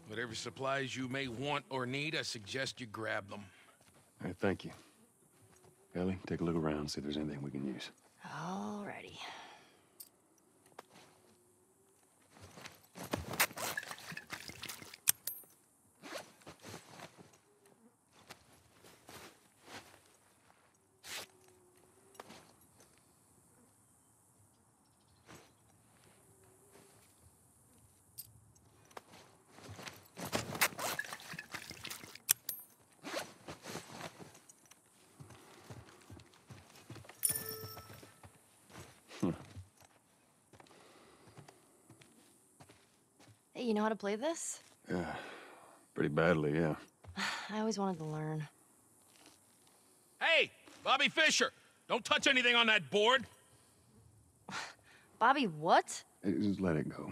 Whatever supplies you may want or need, I suggest you grab them. All right, thank you. Ellie, take a look around, see if there's anything we can use. Alrighty. Hey, you know how to play this? Yeah, pretty badly, yeah. I always wanted to learn. Hey, Bobby Fischer! Don't touch anything on that board! Bobby, what? Hey, just let it go.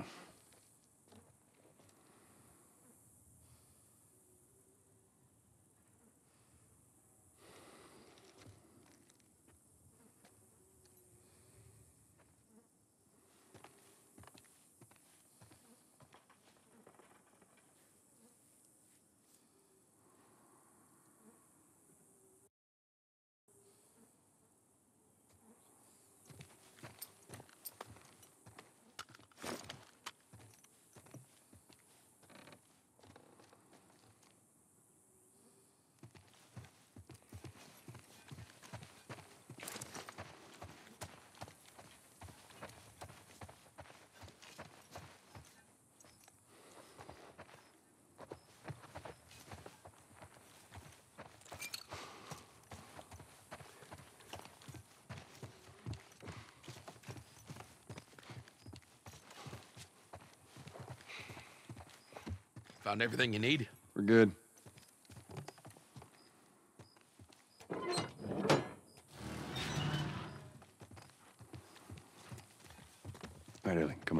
Found everything you need? We're good. All right, Ellie, come on.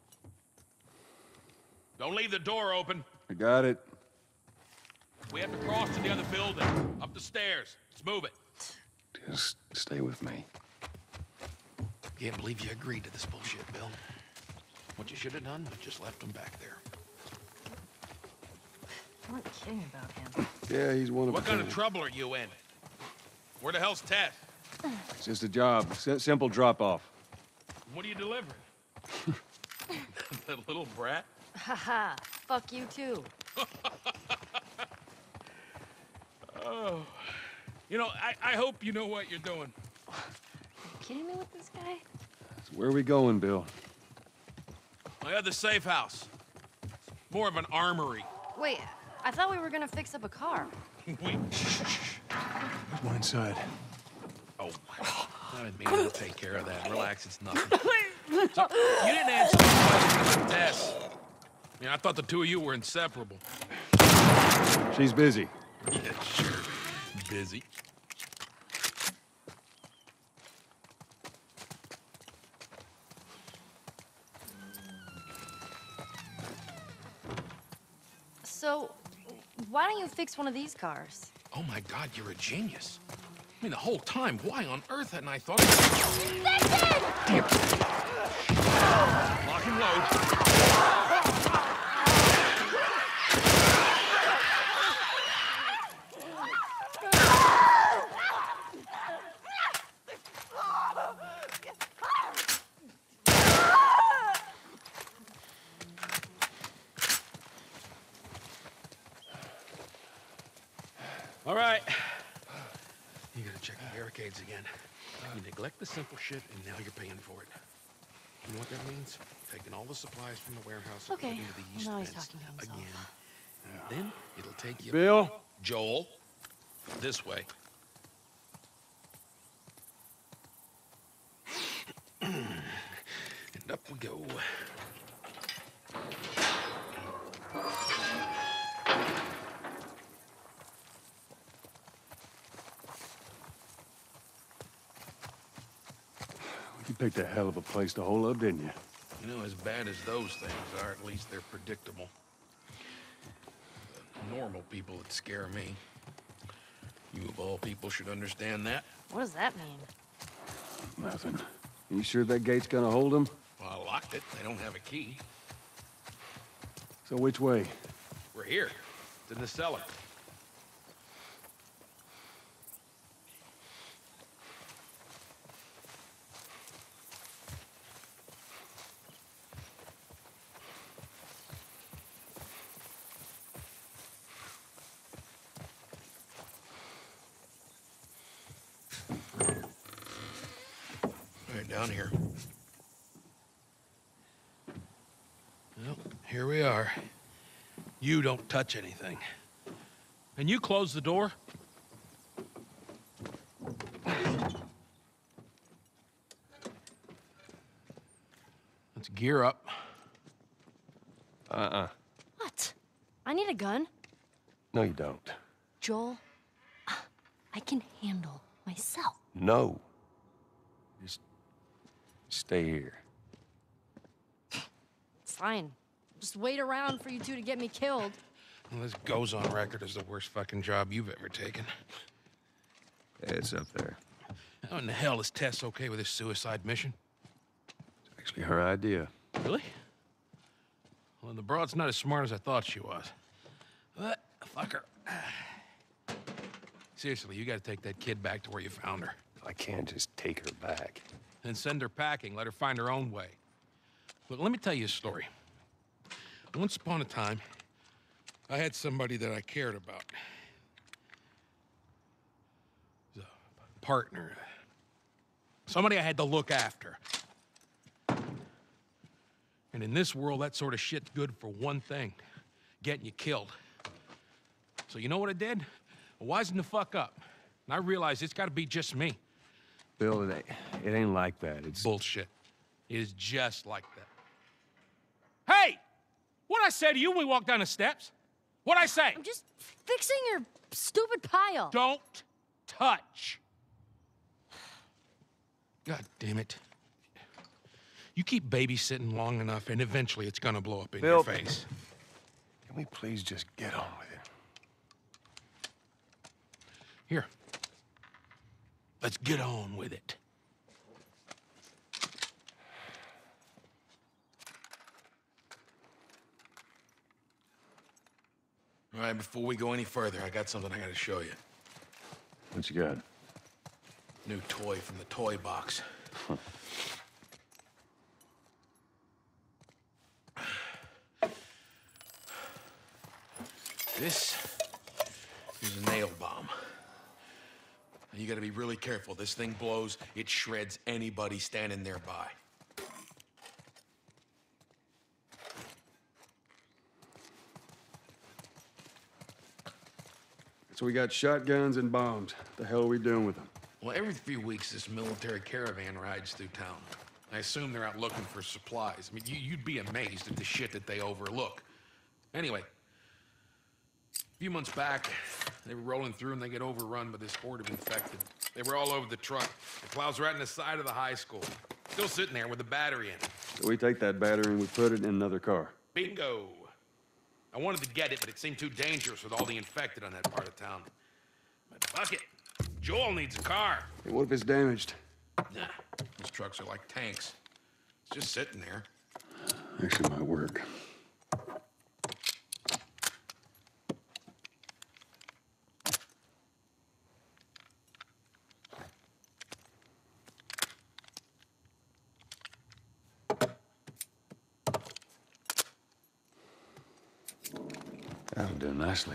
Don't leave the door open. I got it. We have to cross to the other building. Up the stairs. Let's move it. Just stay with me. Can't believe you agreed to this bullshit, Bill. What you should have done was just left him back there. You weren't kidding about him. Yeah, he's one of What kind of trouble are you in? Where the hell's Tess? It's just a job. Simple drop-off. What are you delivering? That little brat? Haha, fuck you too. Oh. You know, I hope you know what you're doing. Are you kidding me with this guy? So where are we going, Bill? I got the safe house. More of an armory. Wait, I thought we were gonna fix up a car. We... There's one inside. Oh, I didn't mean to take care of that. Relax, it's nothing. So, you didn't answer the question about Tess. I thought the two of you were inseparable. She's busy. Yeah, sure. Busy. So, why don't you fix one of these cars? Oh my God, you're a genius. I mean, the whole time, why on earth hadn't I thought of that? Damn it! Lock and load. All right. You gotta check the barricades again. You neglect the simple shit, and now you're paying for it. You know what that means? Taking all the supplies from the warehouse and Okay, putting into the east now he's fence talking to himself. again. Then it'll take you... Bill? Joel, this way. And up we go. You picked a hell of a place to hole up, didn't you? You know, as bad as those things are, at least they're predictable. The normal people that scare me. You of all people should understand that. What does that mean? Nothing. You sure that gate's gonna hold them? Well, I locked it. They don't have a key. So which way? We're here. It's in the cellar. Right down here. Well, here we are. You don't touch anything. And you close the door? Let's gear up. What? I need a gun. No, you don't. Joel, I can handle myself. No. Just stay here. Fine. Just wait around for you two to get me killed. Well, this goes on record as the worst fucking job you've ever taken. It's up there. How in the hell is Tess okay with this suicide mission? It's actually her idea. Really? Well, the broad's not as smart as I thought she was. But, fuck her. Seriously, you gotta take that kid back to where you found her. I can't just take her back. Then send her packing, let her find her own way. Look, let me tell you a story. Once upon a time, I had somebody that I cared about. It was a partner. Somebody I had to look after. And in this world, that sort of shit's good for one thing. Getting you killed. So you know what I did? I wisened the fuck up. And I realized it's gotta be just me. Bill, it ain't like that. It's Bullshit. It is just like that. Hey! What'd I say to you when we walked down the steps? What'd I say? I'm just fixing your stupid pile. Don't touch. God damn it. You keep babysitting long enough, and eventually it's gonna blow up in Bill, your face. Can we please just get on with it? Here. Let's get on with it. All right, before we go any further, I got something I gotta show you. What you got? New toy from the toy box. This is a nail bomb. Now, you gotta be really careful. This thing blows, it shreds anybody standing nearby. So we got shotguns and bombs. What the hell are we doing with them? Well, every few weeks, this military caravan rides through town. I assume they're out looking for supplies. I mean, you'd be amazed at the shit that they overlook. Anyway, a few months back, they were rolling through and they get overrun by this horde of infected. They were all over the truck. The plows right in the side of the high school. Still sitting there with the battery in it. So we take that battery and we put it in another car. Bingo! I wanted to get it, but it seemed too dangerous with all the infected on that part of town. But fuck it. Joel needs a car. Hey, what if it's damaged? Nah, those trucks are like tanks. It's just sitting there. Actually, might work. That'll do nicely.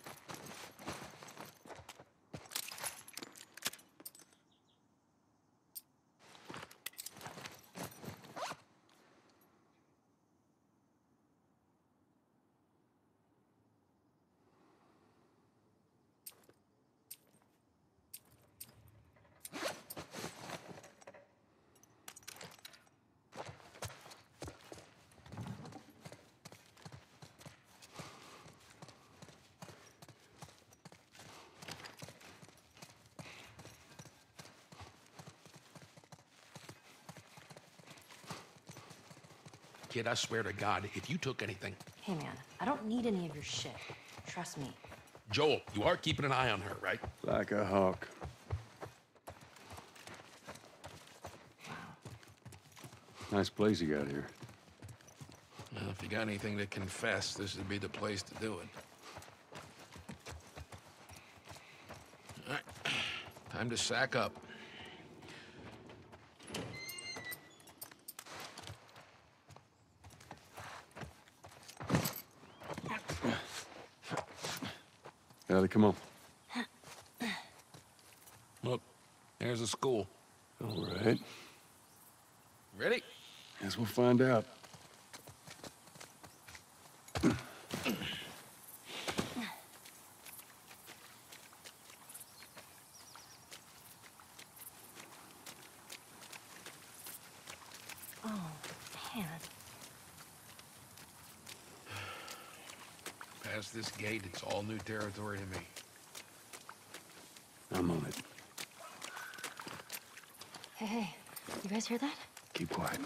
Kid, I swear to God, if you took anything... Hey, man, I don't need any of your shit. Trust me. Joel, you are keeping an eye on her, right? Like a hawk. Wow. Nice place you got here. Well, if you got anything to confess, this would be the place to do it. All right. Time to sack up. Ellie, come on. Look, there's a school. All right. Ready? Guess we'll find out. Oh, man. Past this gate, it's all new territory to me. I'm on it. Hey, you guys hear that? Keep quiet.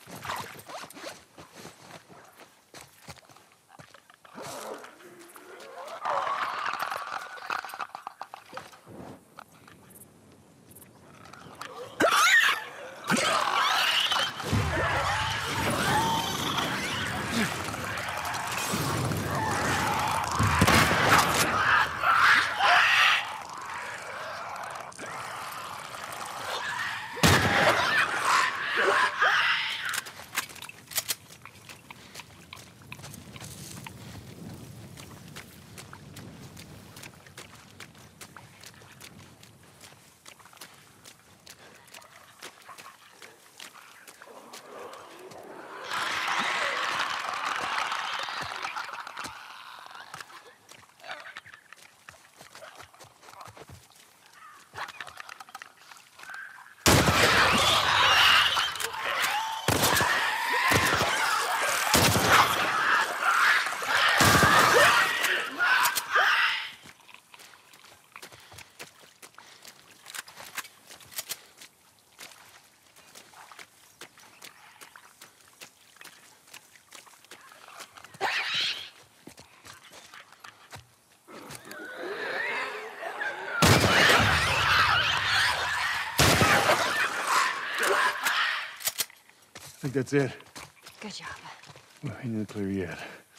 I think that's it. Good job. We ain't in the clear yet.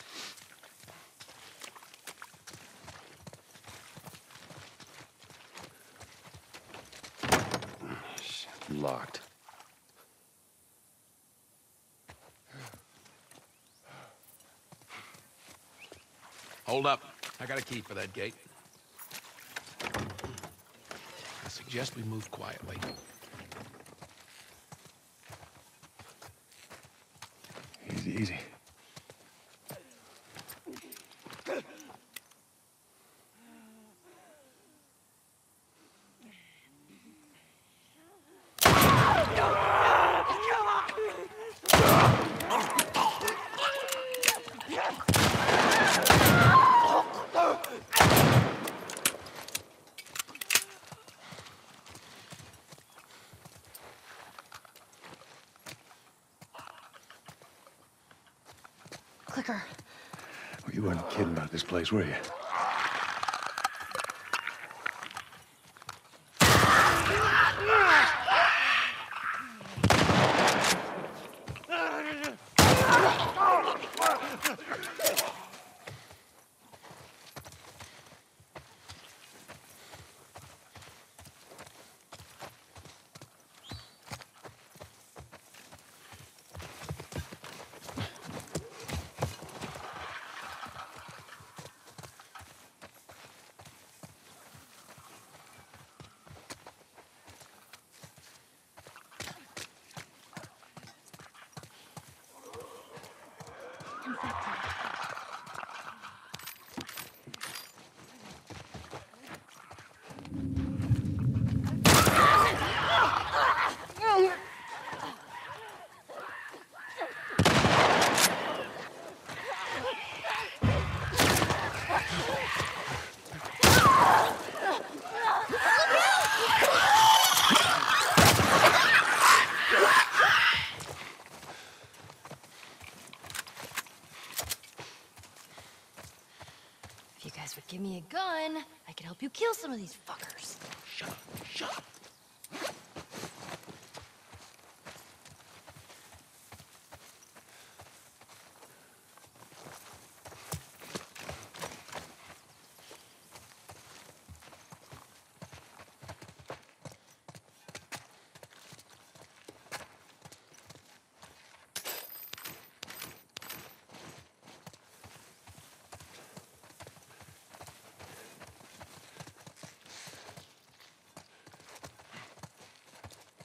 Shit, locked. Hold up. I got a key for that gate. I suggest we move quietly. Easy, easy. Clicker. Well, you weren't kidding about this place, were you? If you guys would give me a gun, I could help you kill some of these fuckers. Shut up. Shut up.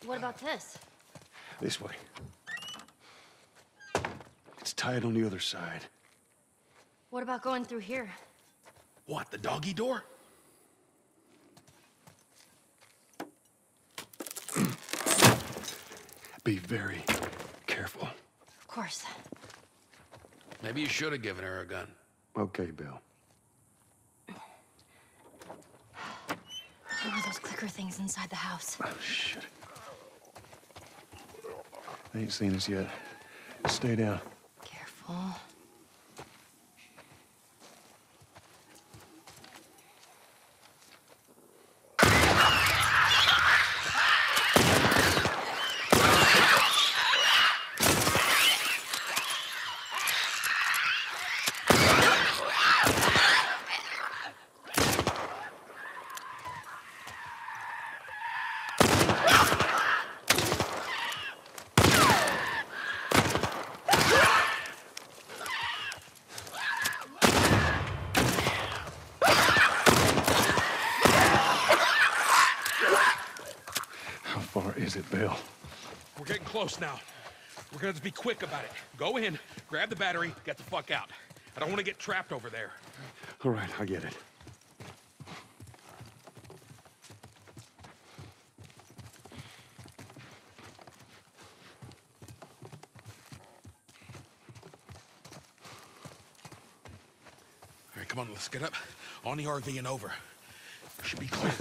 What about this? This way. It's tied on the other side. What about going through here? What, the doggy door? Be very careful. Of course. Maybe you should have given her a gun. Okay, Bill. What were those clicker things inside the house? Oh, shit. They ain't seen us yet. Stay down. Careful. How far is it, Bill? We're getting close now. We're gonna have to be quick about it. Go in, grab the battery, get the fuck out. I don't want to get trapped over there. All right, I get it. All right, come on, let's get up. On the RV and over. Should be clear.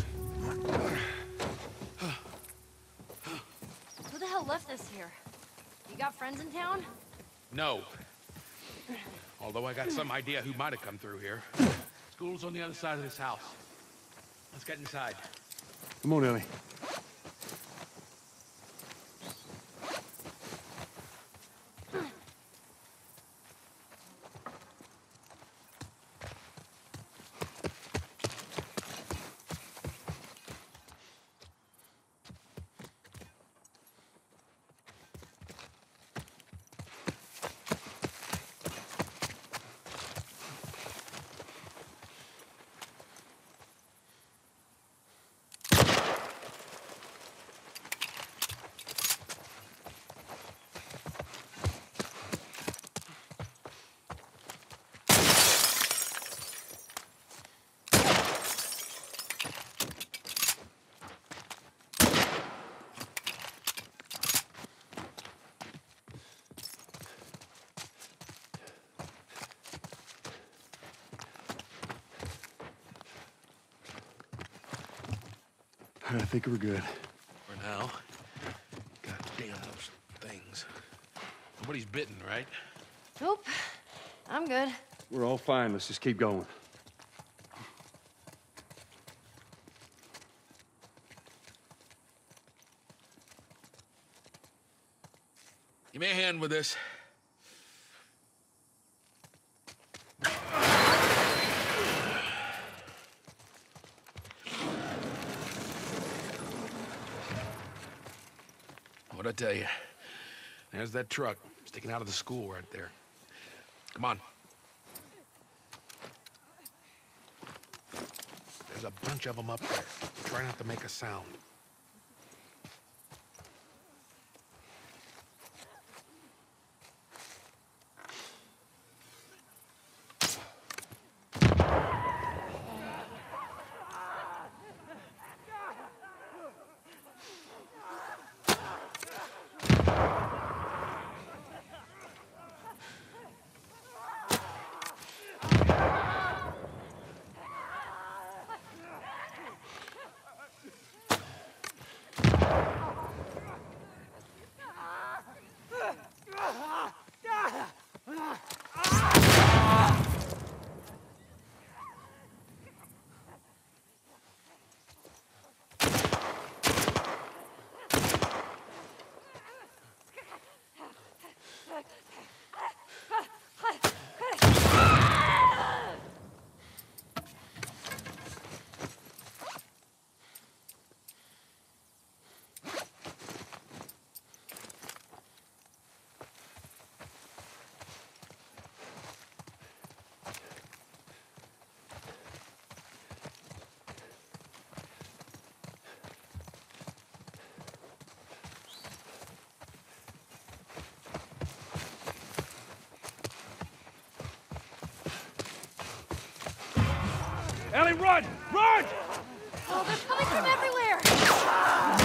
Who the hell left this here? You got friends in town? No. Although I got some idea who might have come through here. School's on the other side of this house. Let's get inside. Come on, Ellie. I think we're good. For now. God damn those things. Nobody's bitten, right? Nope. I'm good. We're all fine. Let's just keep going. Give me a hand with this. What'd I tell you? There's that truck sticking out of the school right there. Come on. There's a bunch of them up there. Try not to make a sound. Ellie, run! Run! Oh, they're coming from everywhere!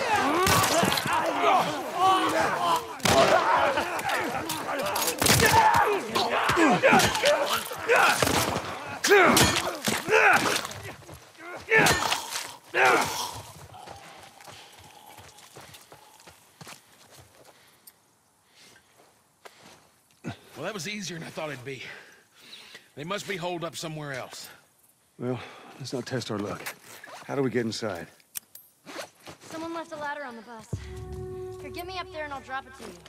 Well, that was easier than I thought it'd be. They must be holed up somewhere else. Well, let's not test our luck. How do we get inside? Someone left a ladder on the bus. Here, get me up there and I'll drop it to you.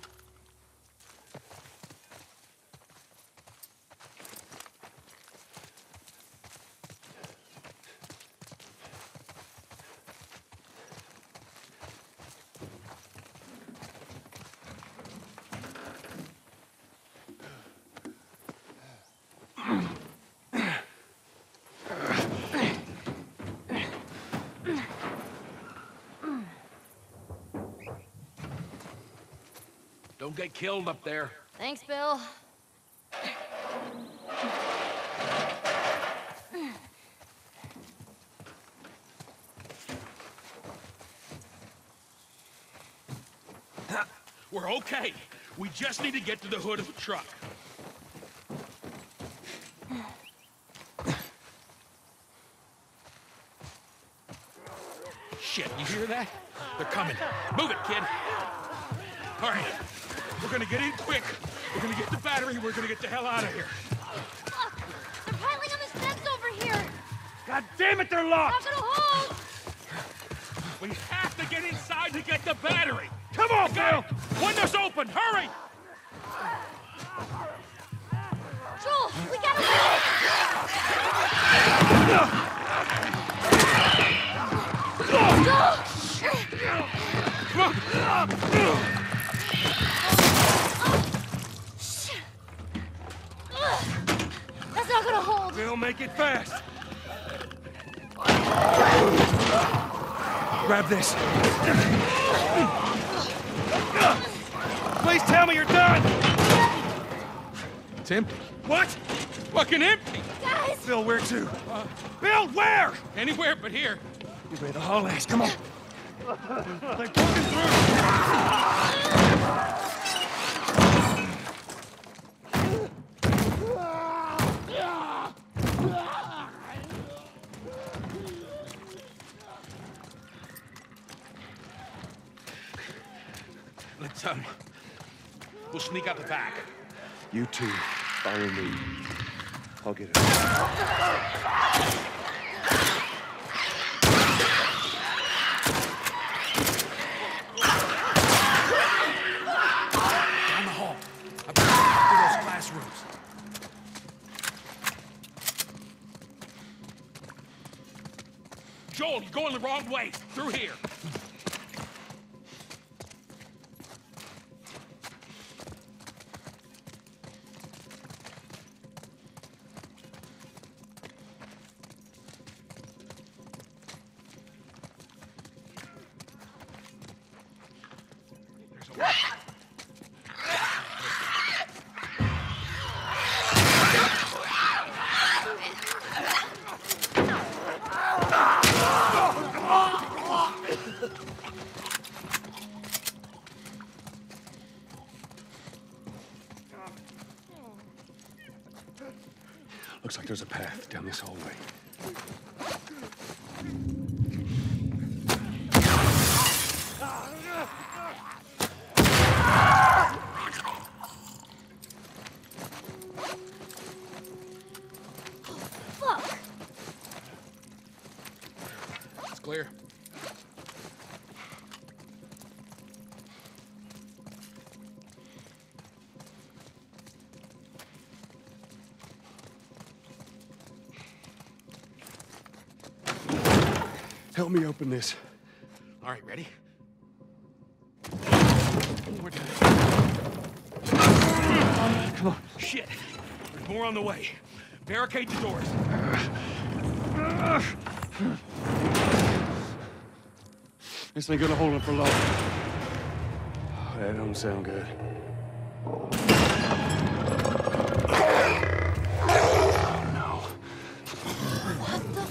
Don't get killed up there. Thanks, Bill. We're okay. We just need to get to the hood of the truck. Shit, you hear that? They're coming. Move it, kid. All right, we're gonna get in quick. We're gonna get the battery. We're gonna get the hell out of here. Fuck! They're piling on the steps over here! God damn it, they're Not locked! gonna hold! We have to get inside to get the battery. Come on, Bill! Window's open. Hurry! Joel, we gotta move! That's not gonna hold! Bill, make it fast! Grab this. Please tell me you're done! It's empty. What? Fucking empty. Guys! Bill, where to? Bill, where? Anywhere but here. You better haul ass, come on. They're poking through! Let's, we'll sneak out the back. You two, follow me. I'll get it. Down the hall. Up through those classrooms. Joel, you're going the wrong way. Through here. Looks like there's a path down this hallway. Fuck! It's clear. Help me open this. All right, ready? We're done. Come on. Shit. There's more on the way. Barricade the doors. This ain't gonna hold him for long. That don't sound good. Oh, no. What the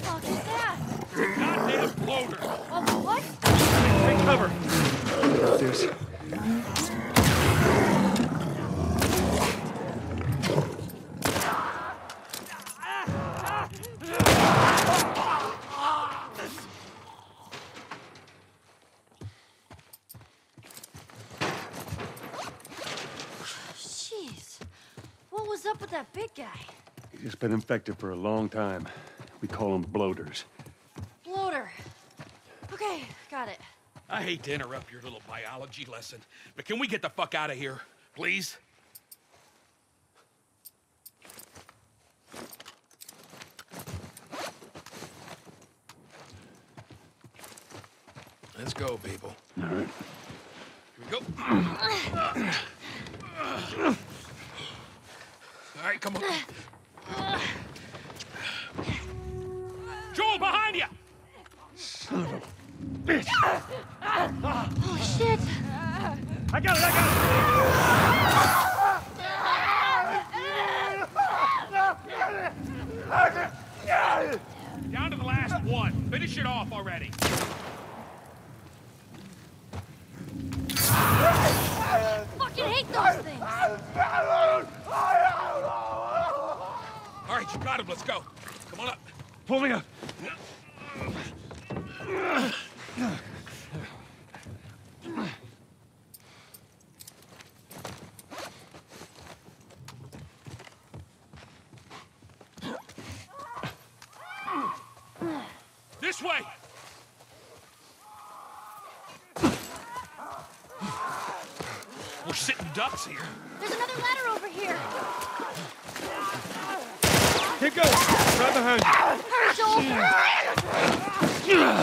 Jeez. What was up with that big guy? He's just been infected for a long time. We call them bloaters. Bloater. Okay, got it. I hate to interrupt your little biology lesson, but can we get the fuck out of here, please? Let's go, people. All right. Here we go. All right, come on. Joel, behind you! Son of a bitch! Oh, shit. I got it! Down to the last one. Finish it off already. Fucking hate those things. All right, you got him. Let's go. Come on up. Pull me up. This way. We're sitting ducks here. There's another ladder over here. Keep going. Right behind you. Hurry, Joel.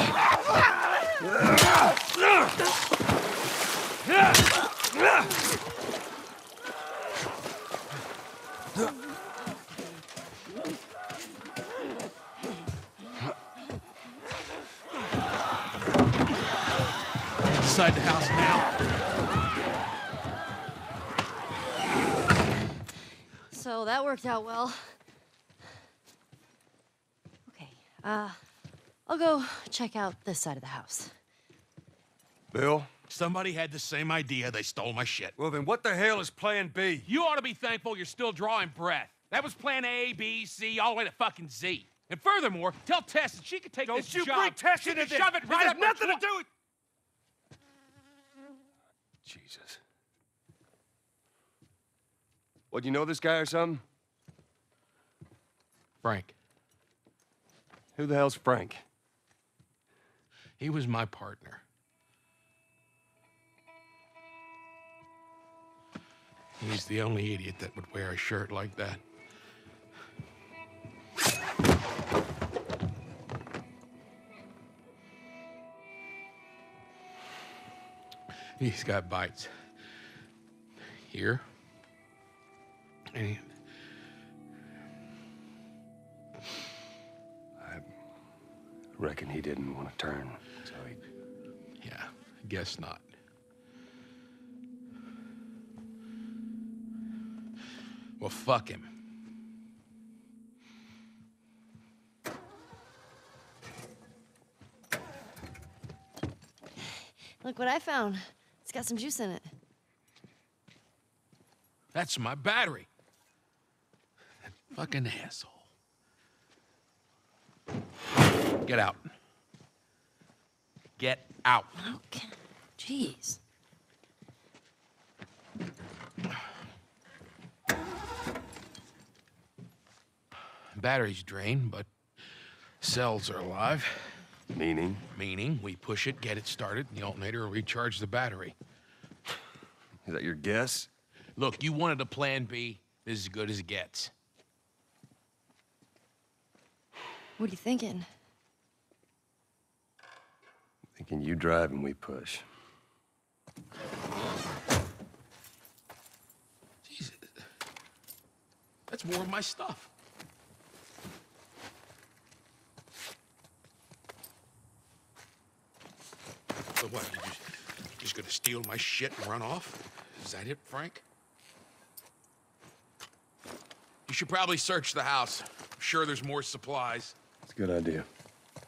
Inside the house now. So that worked out well. Okay, I'll go check out this side of the house. Bill? Somebody had the same idea. They stole my shit. Well, then what the hell is Plan B? You ought to be thankful you're still drawing breath. That was plan A, B, C, all the way to fucking Z. And furthermore, tell Tess that she could take this job. Don't you bring Tess she into can this. shove it right This up has nothing her to do with... Jesus. What, you know this guy or something? Frank. Who the hell's Frank? He was my partner. He's the only idiot that would wear a shirt like that. He's got bites. Here. And I reckon he didn't want to turn, so he... yeah, guess not. Well, fuck him. Look what I found. It's got some juice in it. That's my battery. That fucking asshole. Get out. Get out. Okay. Jeez. Battery's drained, but cells are alive. Meaning? Meaning, we push it, get it started, and the alternator will recharge the battery. Is that your guess? Look, you wanted a plan B. This is as good as it gets. What are you thinking? Thinking you drive and we push. Jesus. That's more of my stuff. So what, you just gonna steal my shit and run off? Is that it, Frank? You should probably search the house. I'm sure there's more supplies. It's a good idea.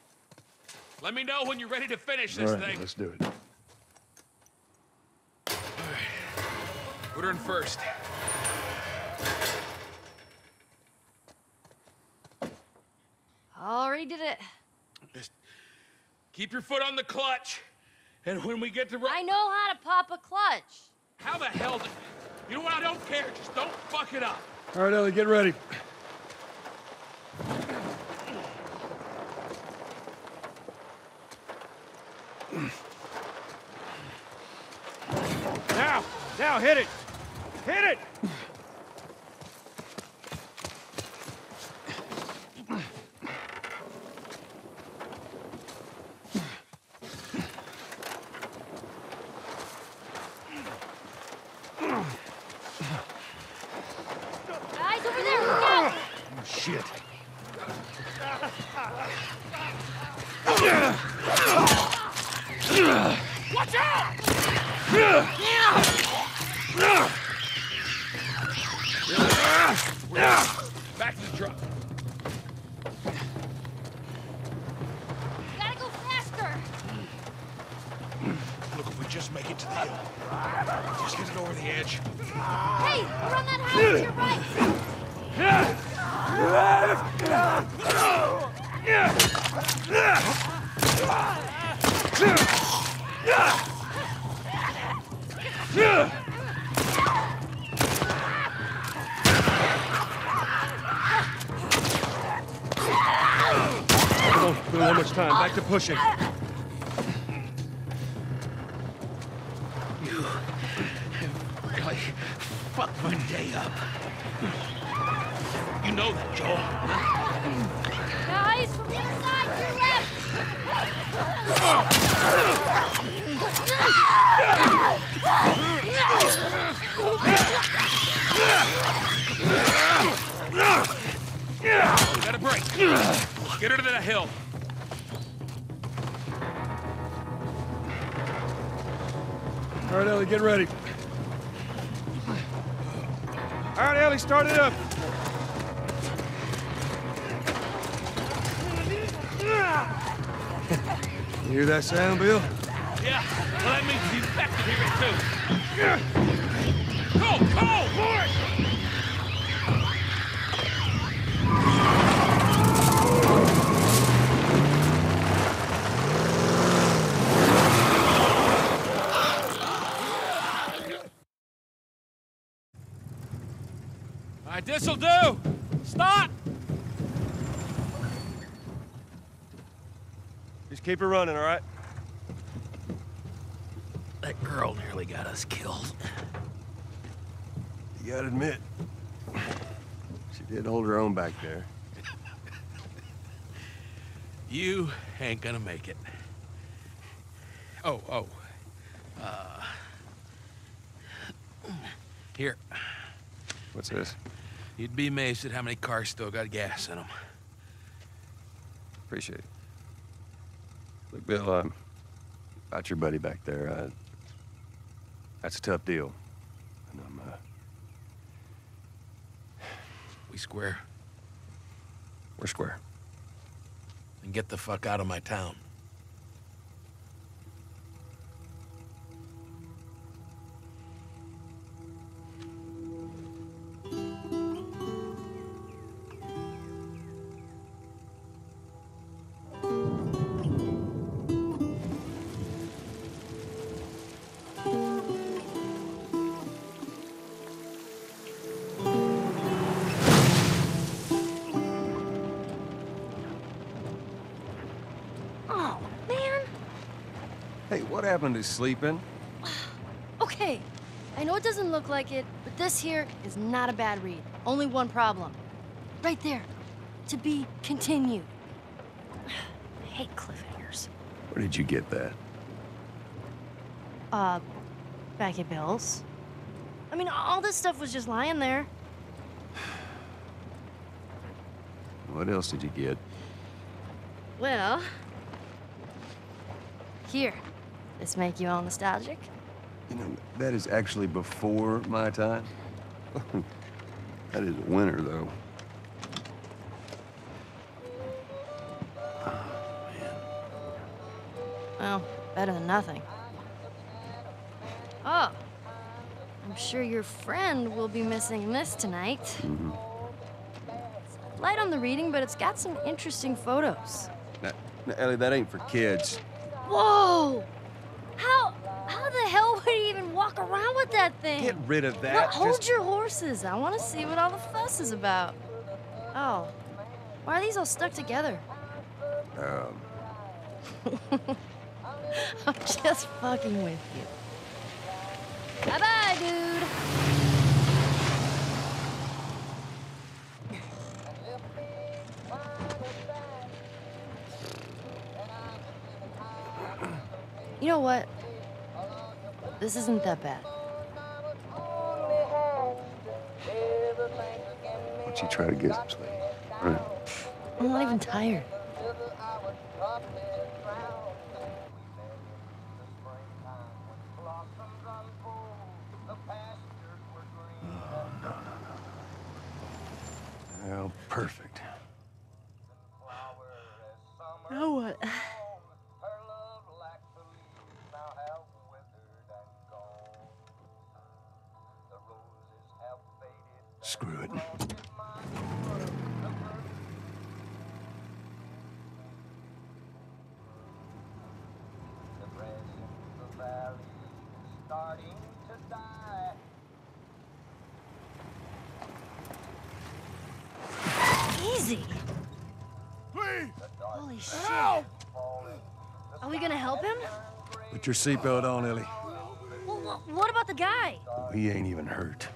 Let me know when you're ready to finish this All right, thing. let's do it. Put her in first. Already did it. Just keep your foot on the clutch. And when we get to I know how to pop a clutch. How the hell do... You know what? I don't care. Just don't fuck it up. All right, Ellie, get ready. Now, hit it! Hit it! Guys, over there, look out! Oh, shit. Watch out! Back to the truck. Gotta go faster! Look, if we just make it to the hill. Just get it over the edge. Hey, we're on that house to your right! Come on, we don't have much time. Back to pushing. You really fucked my day up. You know that, Joel. Guys, from the other side, to your left! We got a break. Get her to the hill. All right, Ellie, get ready. All right, Ellie, start it up. You hear that sound, Bill? Yeah, well, that means he's back to hear it, too. Go, Lord! All right, this'll do. Stop! Just keep it running, all right? That girl nearly got us killed. You gotta admit, she did hold her own back there. You ain't gonna make it. Oh. Here. What's this? You'd be amazed at how many cars still got gas in them. Appreciate it. Look, Bill, about your buddy back there, that's a tough deal. And We square. we're square. And get the fuck out of my town. Oh, man. Hey, what happened to sleeping? Okay, I know it doesn't look like it, but this here is not a bad read. Only one problem. Right there. To be continued. I hate cliffhangers. Where did you get that? Back at Bill's. I mean, all this stuff was just lying there. What else did you get? Well... Here. This make you all nostalgic? You know, that is actually before my time. That is winter, though. Well, better than nothing. Oh. I'm sure your friend will be missing this tonight. It's light on the reading, but it's got some interesting photos. Now, Ellie, that ain't for kids. Whoa! How the hell would he even walk around with that thing? Get rid of that. Well, hold your horses. I want to see what all the fuss is about. Oh, why are these all stuck together? I'm just fucking with you. Bye-bye, dude. You know what? This isn't that bad. Why don't you try to get some sleep? All right. I'm not even tired. Well, perfect. Now what? Screw it. Easy. Please! Holy shit. Are we gonna help him? Put your seatbelt on, Ellie. Well, what about the guy? He ain't even hurt.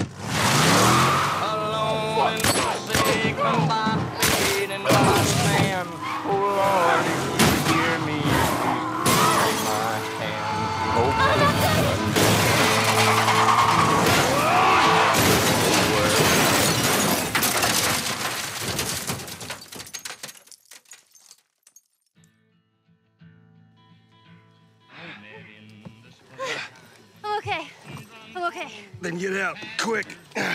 Alone and forsaken by fate and by man. Oh Lord, if you hear me, take my hand. I'm okay. I'm okay. Then get out, quick. Come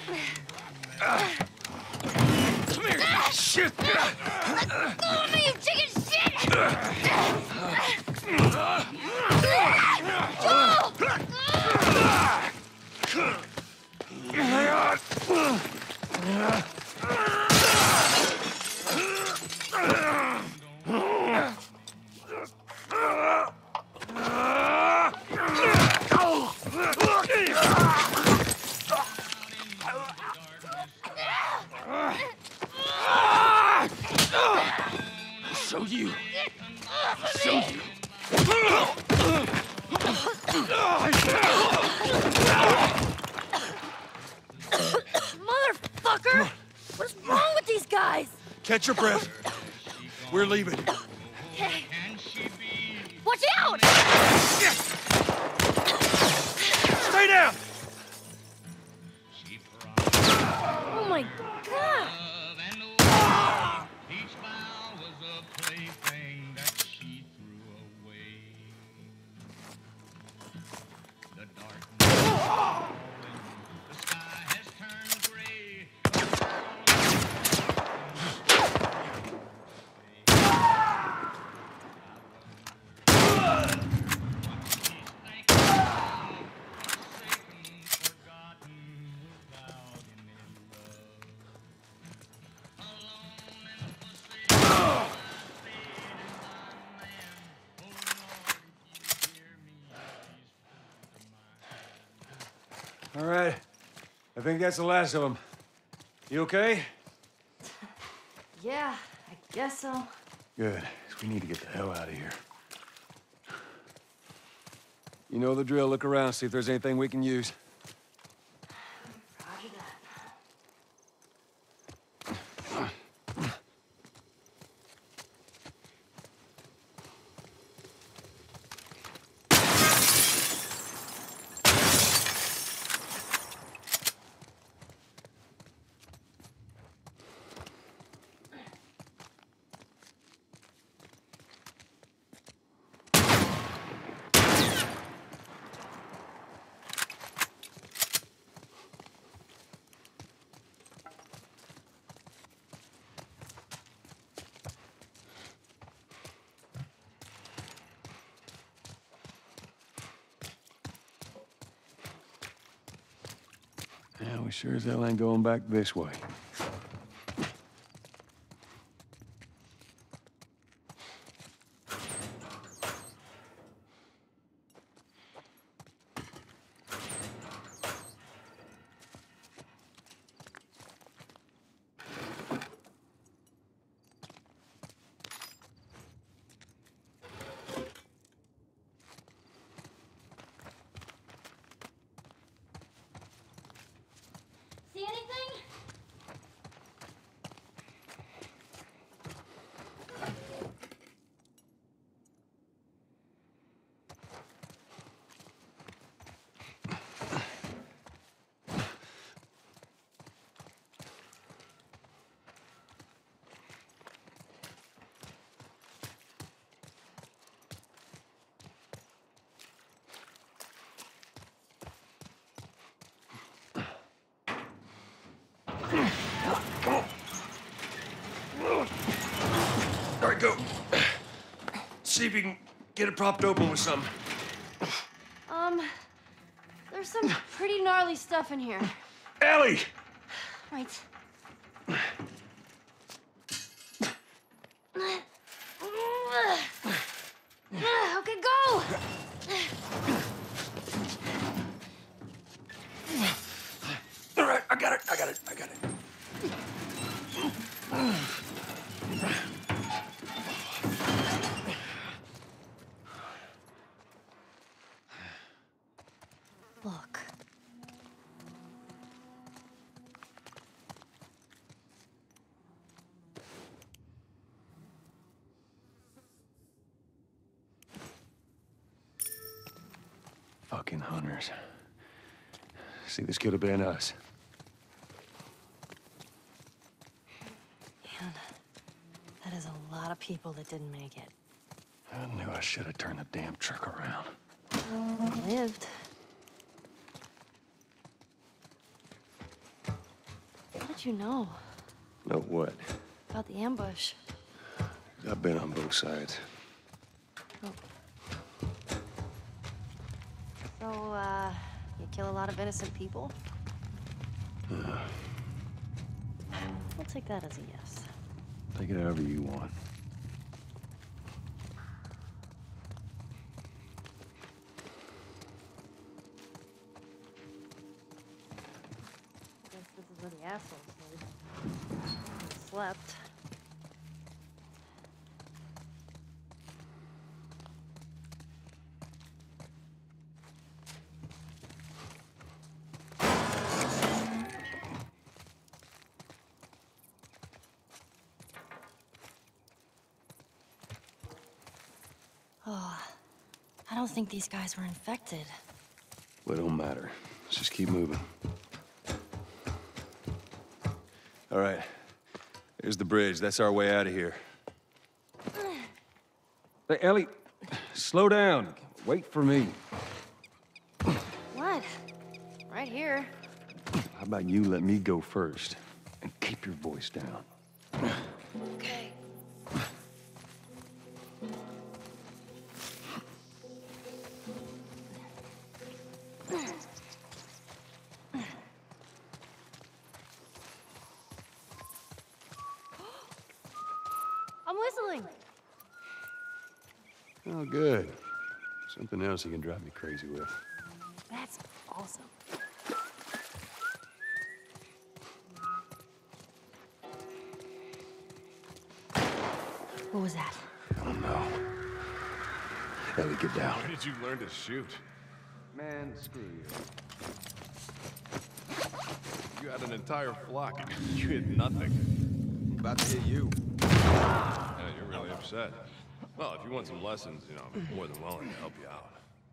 here. Shit. Let go of me, you chicken shit! Show you. Show you. Motherfucker! What's wrong with these guys? Catch your breath. We're leaving. Okay. Watch out! Stay down. Oh my god! Each smile was a plaything that she threw away. The darkness is falling, the sky has turned gray. All right. I think that's the last of them. You okay? Yeah, I guess so. Good. 'Cause we need to get the hell out of here. You know the drill. Look around, see if there's anything we can use. Roger that. Yeah, we sure as hell ain't going back this way. See anything? All right, go. See if you can get it propped open with something. There's some pretty gnarly stuff in here. Ellie! Right. Okay, go! All right, I got it. Look. Fucking hunters. See, this could have been us. Man, that is a lot of people that didn't make it. I knew I should have turned the damn truck around. They lived. How did you know Know what? about the ambush? I've been on both sides. So, you kill a lot of innocent people? We'll take that as a yes. Take it however you want. Guess this is where the assholes live. They slept. Oh, I don't think these guys were infected. Well, it don't matter. Let's just keep moving. All right. Here's the bridge. That's our way out of here. Hey, Ellie, slow down. Wait for me. What? Right here. How about you let me go first and keep your voice down? Okay. I'm whistling. Oh, good. Something else you can drive me crazy with. That's awesome. What was that? I don't know. Ellie, get down. Where did you learn to shoot? Man, screw you. You had an entire flock and you hit nothing. About to hit you. Yeah, you're really upset. Well, if you want some lessons, you know, I'm more than willing to help you out.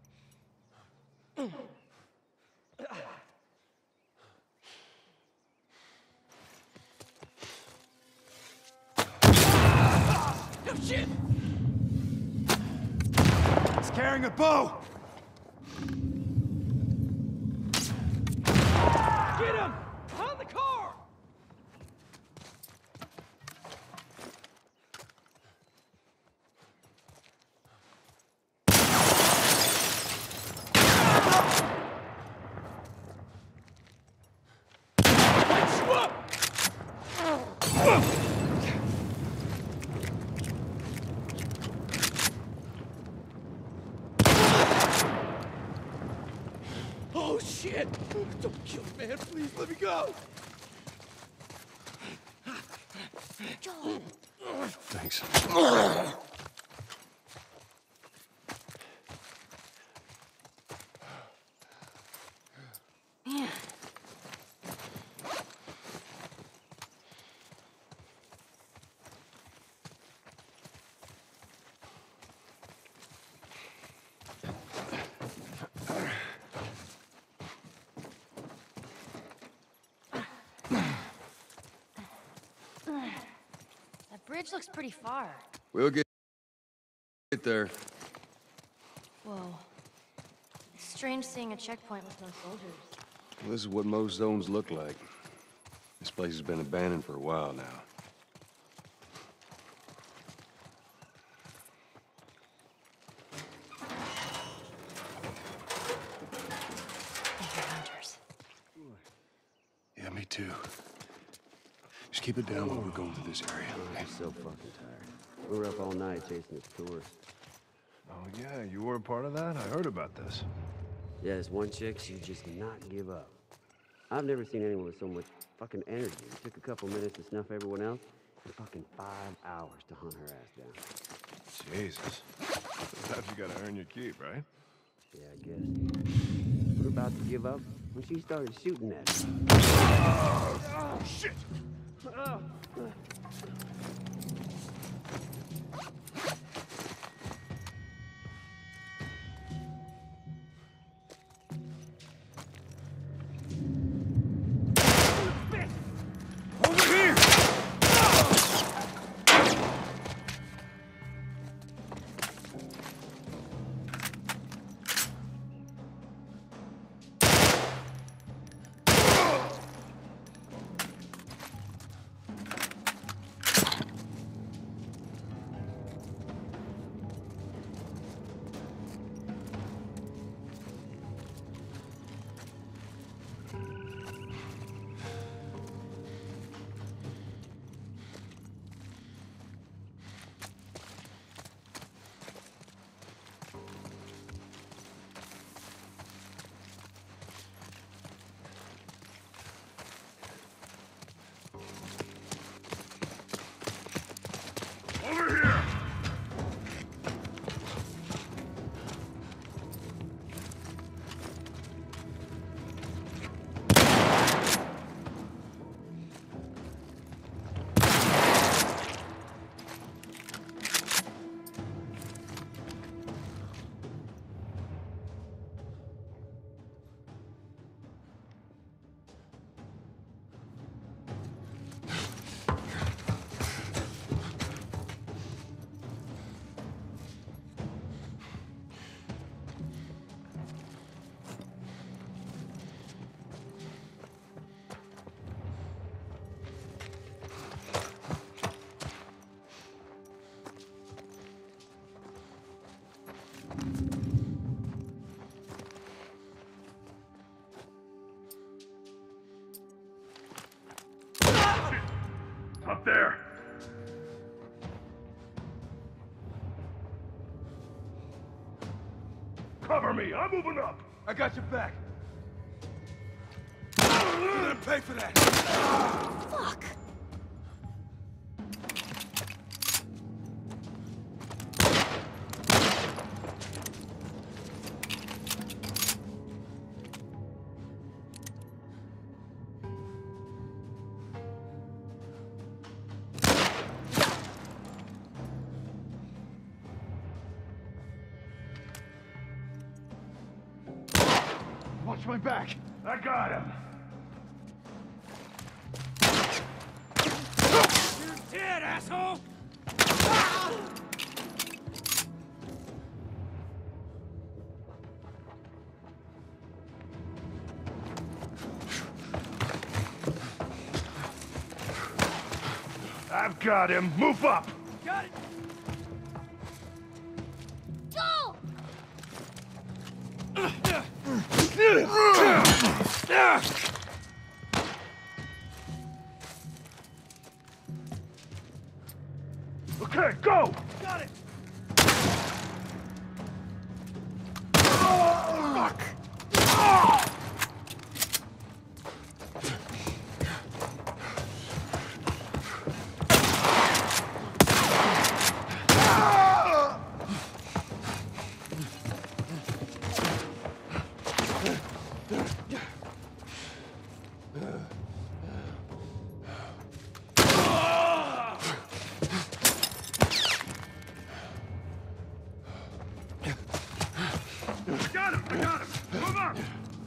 Oh, shit! He's carrying a bow! Get him! On the car! shit! Don't kill me, man. Please let me go. Joel. Thanks. Yeah. That bridge looks pretty far. We'll get there. Whoa. It's strange seeing a checkpoint with no soldiers. Well, this is what most zones look like. This place has been abandoned for a while now. I hear hunters. Yeah, me too. Just keep it down while we're going through this area. I'm so fucking tired. We were up all night chasing this tourist. Oh, yeah, you were a part of that? I heard about this. Yeah, this one chick, she just not give up. I've never seen anyone with so much fucking energy. It took a couple minutes to snuff everyone else, and fucking 5 hours to hunt her ass down. Jesus. Sometimes you gotta earn your keep, right? Yeah, I guess. We were about to give up when she started shooting at us. Shit! Over here! Over here! Up there! Cover me! I'm moving up! I got your back! You're gonna pay for that! Fuck! Watch my back! I got him! You're dead, asshole! I've got him! Move up! Got it! Joel! Okay, go! Got it! Fuck! I got him! I got him! Move up!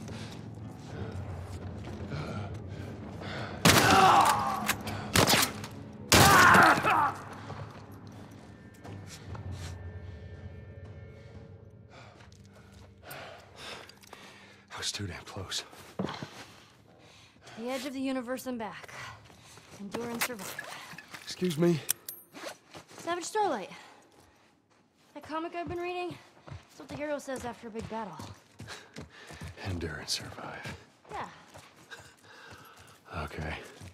I was too damn close. The edge of the universe and back. Endure and survive. Excuse me? Savage Starlight. That comic I've been reading? That's what the hero says after a big battle. Endure and survive. Yeah. Okay.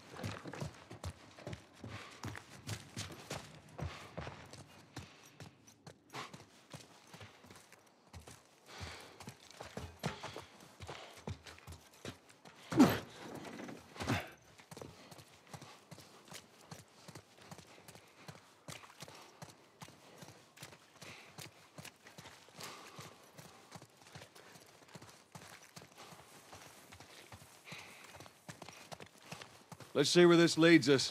Let's see where this leads us.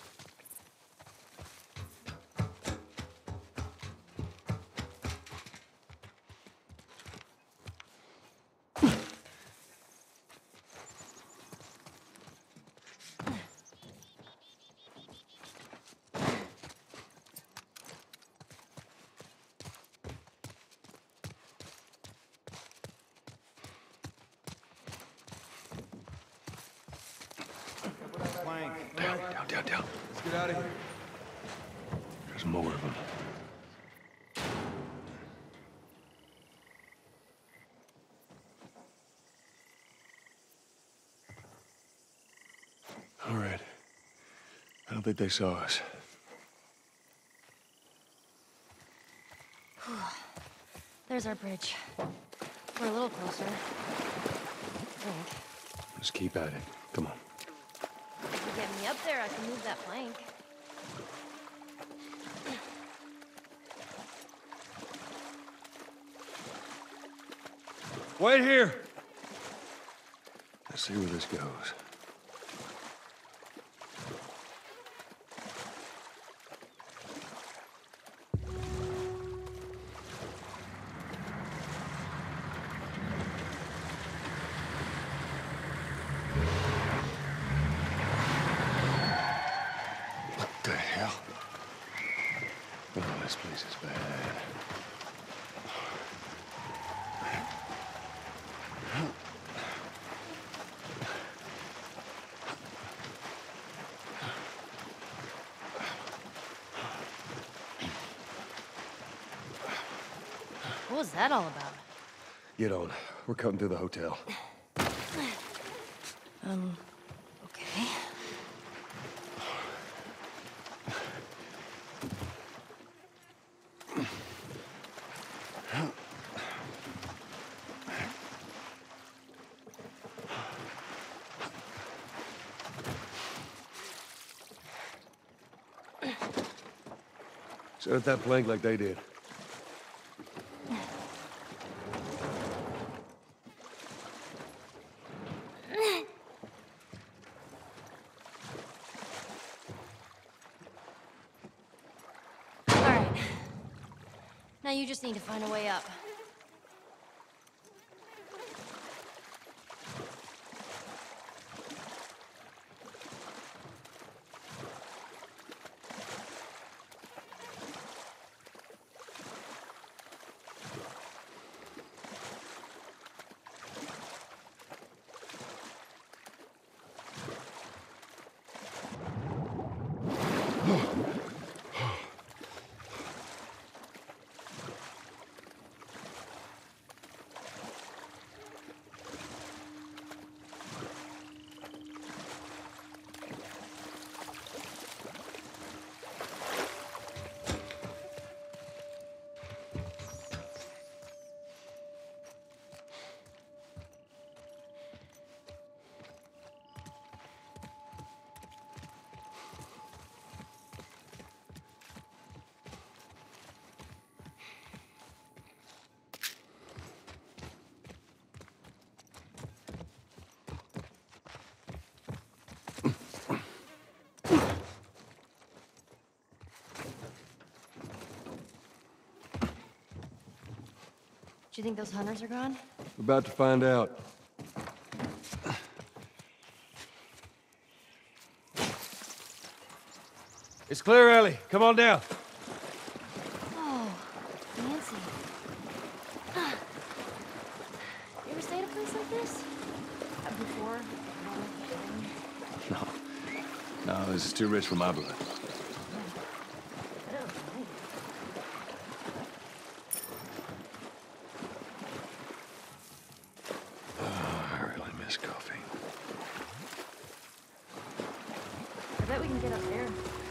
Down. Let's get out of here. There's more of them. All right. I don't think they saw us. There's our bridge. We're a little closer. I think. Let's keep at it. Come on. If you get me up there, I can move that plank. Wait here. Let's see where this goes. What the hell? Oh, this place is bad. What was that all about? Get on. We're cutting through the hotel. Okay. Set up that plank like they did. All right. Now you just need to find a way up. you think those hunters are gone? We're about to find out. It's clear, Ellie. Come on down. Oh, fancy. You ever stayed at a place like this? Before? No, this is too rich for my blood. I really miss coffee. I bet we can get up there.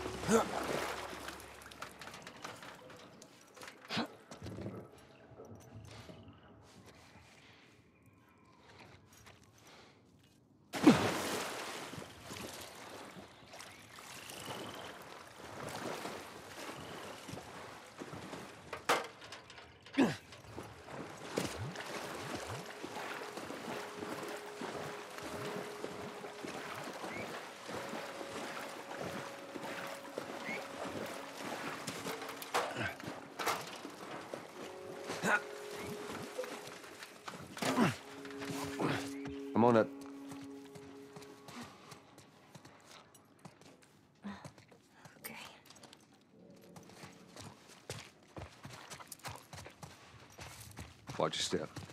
I'm on it. Okay. Watch your step.